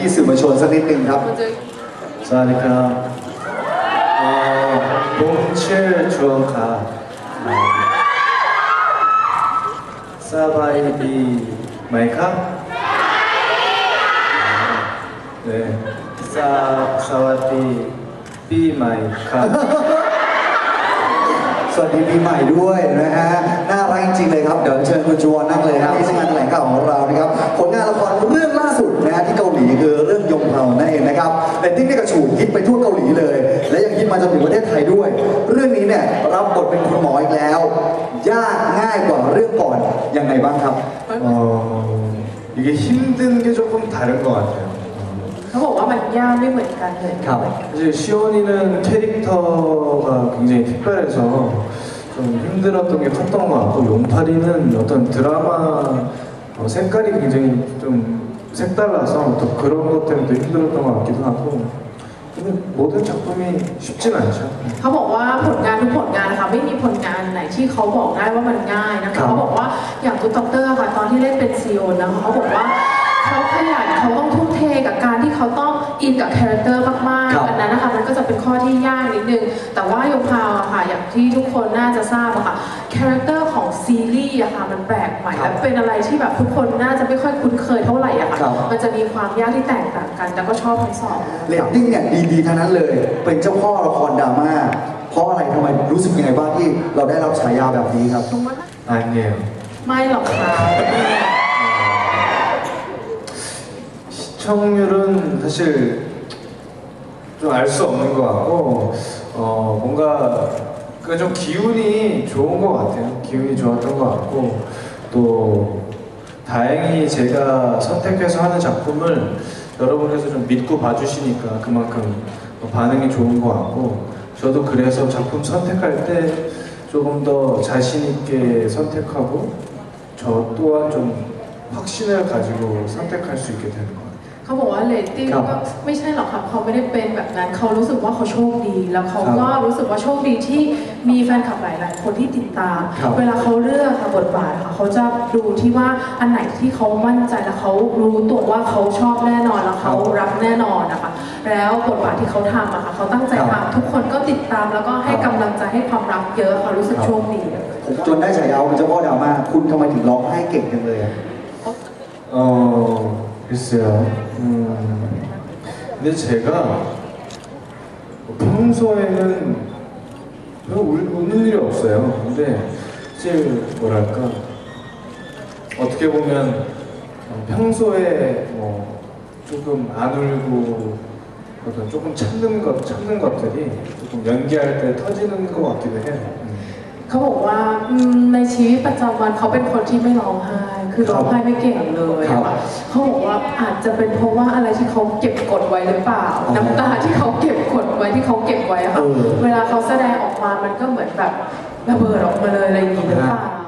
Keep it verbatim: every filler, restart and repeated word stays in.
พี่ๆสื่อมวลชนสักนิดนึงครับสวัสดีครับผมชื่อชวงครับสบายดีไหมครับ네สวัสดีปีใหม่ครับสวัสดีปีใหม่ด้วยนะฮะน่ารักจริงๆเลยครับเดี๋ยวเชิญคุณจวนนั่งเลยครับที่งานแถลงข่าวของเรานะครับผลงานละครเรื่องล่าสุดนะฮะที่เกาหลีคือเรื่องยงเฮานั่นเองนะครับแต่ที่นี่กระฉูดฮิตไปทั่วเกาหลีเลยและยังฮิตมาจนถึงประเทศไทยด้วยเรื่องนี้เนี่ยรับบทเป็นคุณหมออีกแล้วยากง่ายกว่าเรื่องก่อนยังไงบ้างครับ 어이게힘든게조금다른것같아요 เขาบอกว่ามันยากไม่เหมือนกันเลยครับ이제 시원이는 캐릭터가 굉장히 특별해서 좀 힘들었던 게 컸던 것 같고 용팔이는 어떤 드라마 어, 색깔이 굉장히 좀 색달라서 또 그런 것 때문에 또 힘들었던 것 같기도 하고 근데 모든 작품이 쉽진 않죠. เขาบอกว่าผลงานทุกผลงานนะคะไม่มีผลงานไหนที่เขาบอกได้ว่ามันง่ายนะคะเขาบอกว่าอย่างตุ๊กต็อกเตอร์ค่ะตอนที่เล่นเป็นซีโอนะคะเขาบอกว่าเขาขยันเขาต้องทุ่มเทกับการที่เขาต้องอินกับคาแรคเตอร์มากๆอันนั้นนะคะมันก็จะเป็นข้อที่ยากนิดนึงแต่ว่ายงพาวอะค่ะอย่างที่ทุกคนน่าจะทราบอะค่ะคาแรคเตอร์ของซีรีส์อะค่ะมันแปลกใหม่และเป็นอะไรที่แบบทุกคนน่าจะไม่ค่อยคุ้นเคยเท่าไหร่อะค่ะมันจะมีความยากที่แตกต่างกันแต่ก็ชอบทั้งสองเรตติ้งเนี่ยดีๆทั้งนั้นเลยเป็นเจ้าพ่อละครดราม่าเพราะอะไรทำไมรู้สึกยังไงบ้างที่เราได้รับฉายาแบบนี้ครับ 아니에요 ไม่หรอกค่ะ 시청률은 사실 좀 알 수 없는 것 같고 어 뭔가 그 좀 기운이 좋은 것 같아요. 기운이 좋았던 것 같고 또 다행히 제가 선택해서 하는 작품을 여러분께서 좀 믿고 봐주시니까 그만큼 반응이 좋은 것 같고 저도 그래서 작품 선택할 때 조금 더 자신 있게 선택하고 저 또한 좀 확신을 가지고 선택할 수 있게 되는 것 같아요. เขาบอกว่าเรตติ้งก็ไม่ใช่หรอกครับเขาไม่ได้เป็นแบบนั้นเขารู้สึกว่าเขาโชคดีแล้วเขาก็รู้สึกว่าโชคดีที่มีแฟนคลับหลายๆคนที่ติดตามเวลาเขาเลือกค่ะบทบาทค่ะเขาจะดูที่ว่าอันไหนที่เขามั่นใจแล้วเขารู้ตัวว่าเขาชอบแน่นอนแล้วเขารักแน่นอนนะคะแล้วบทบาทที่เขาทำอะค่ะเขาตั้งใจทำทุกคนก็ติดตามแล้วก็ให้กำลังใจให้ความรักเยอะเขารู้สึกโชคดีผมจนได้ฉายาเป็นเจ้าพ่อดราม่าคุณทำไมถึงร้องไห้เก่งจังเลย 어 글쎄요. 음, 근데 제가 평소에는 별 울, 웃는 일이 없어요. 근데 이제 뭐랄까 어떻게 보면 평소에 뭐 조금 안 울고 어떤 조금 참는 것 참는 것들이 조금 연기할 때 터지는 것 같기도 해요. เขาบอกว่าในชีวิตประจำวันเขาเป็นคนที่ไม่ร้องไห้คือร้องไห้ไม่เก่งเลยเขาบอกว่าอาจจะเป็นเพราะว่าอะไรที่เขาเก็บกดไว้หรือเปล่าน้ำตาที่เขาเก็บกดไว้ที่เขาเก็บไว้ค่ะเวลาเขาแสดงออกมามันก็เหมือนแบบระเบิดออกมาเลยอะไรอย่างนี้หรือเปล่า